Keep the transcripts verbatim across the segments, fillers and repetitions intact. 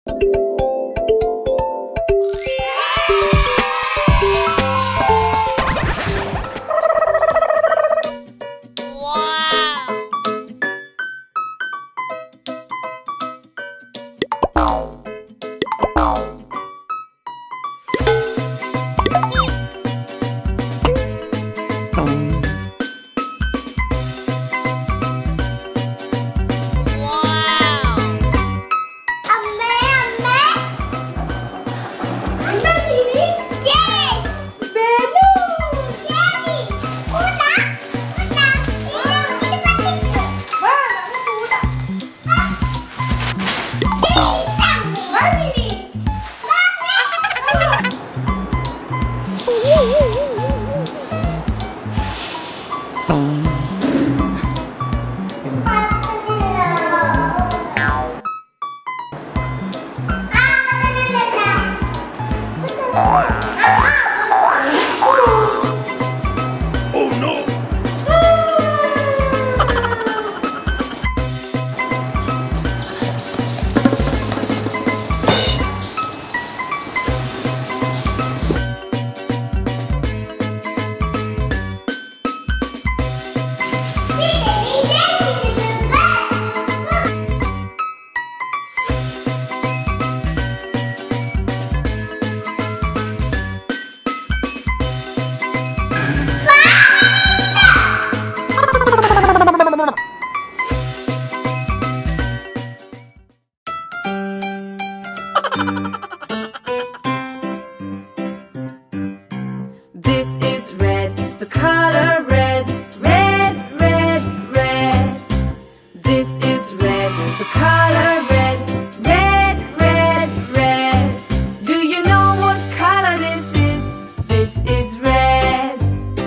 This is red, the color red, red, red, red. This is red, the color red, red, red, red. Do you know what color this is? This is red.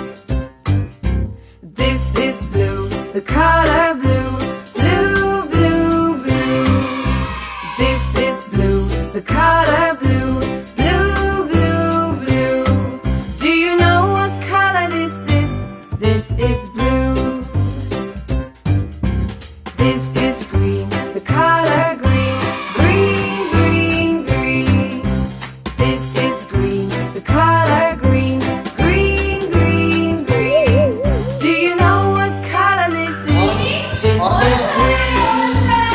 This is blue, the color blue, blue, blue, blue. This is blue, the color blue, blue, blue, blue. Do you know what color this is? This is blue. This is green, the color green, green, green, green. This is green, the color green, green, green, green. Do you know what color this is? This is green.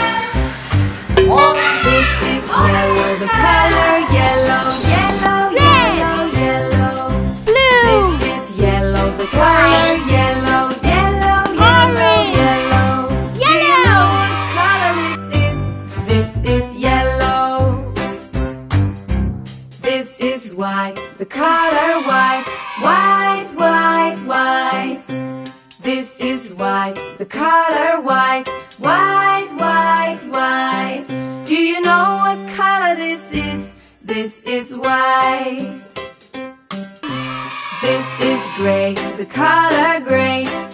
This is yellow, the color yellow, yellow, yellow, yellow. This is yellow, the color yellow, yellow, yellow, yellow. Do you know what color this is? This is yellow. This is white, the color white, white, white, white. This is white, the color white, white, white, white. Do you know what color this is? This is white. This is gray, the color gray,